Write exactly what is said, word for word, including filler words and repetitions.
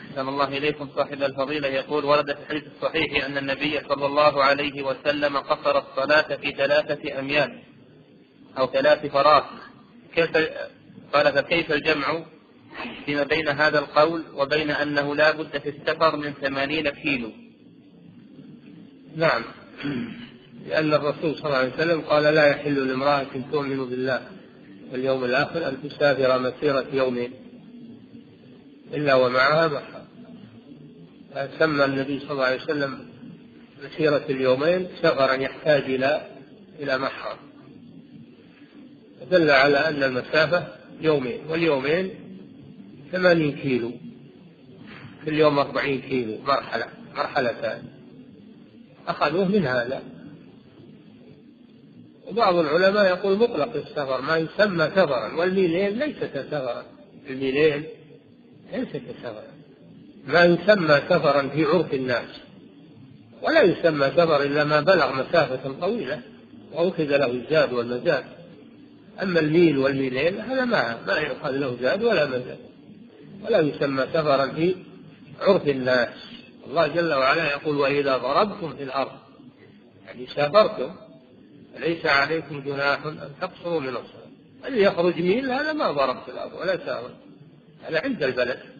أحسن الله إليكم. صاحب الفضيلة يقول: ورد في الحديث الصحيح أن النبي صلى الله عليه وسلم قصر الصلاة في ثلاثة أميال أو ثلاث فراس، كيف قال فكيف الجمع فيما بين هذا القول وبين أنه لا بد في السفر من ثمانين كيلو؟ نعم، لأن الرسول صلى الله عليه وسلم قال: لا يحل لامرأة تؤمن بالله واليوم الآخر أن تسافر مسيرة يومين إلا ومعها محرم. فسمى النبي صلى الله عليه وسلم مسيرة اليومين سفرا يحتاج إلى إلى محرم، دل على أن المسافة يومين، واليومين ثمانين كيلو، في اليوم أربعين كيلو، مرحلة مرحلتان أخذوه من هذا. وبعض العلماء يقول مطلق السفر ما يسمى سفرا، والميلين ليست سفرا، الميلين ليست سفرا، ما يسمى سفرا في عرف الناس، ولا يسمى سفر إلا ما بلغ مسافة طويلة وأخذ له الزاد والمزاد. أما الميل والميلين هذا ما ما يؤخذ له زاد ولا مزاد، ولا يسمى سفرا في عرف الناس. الله جل وعلا يقول: وإذا ضربتم في الأرض، يعني سافرتم ليس عليكم جناح أن تقصروا من الصلاة. الذي يخرج ميل هذا ما ضرب في الأرض ولا سافر، هذا عند البلد.